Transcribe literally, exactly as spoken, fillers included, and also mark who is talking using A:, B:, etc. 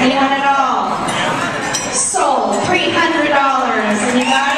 A: Anyone at all? Sold, three hundred dollars. And you got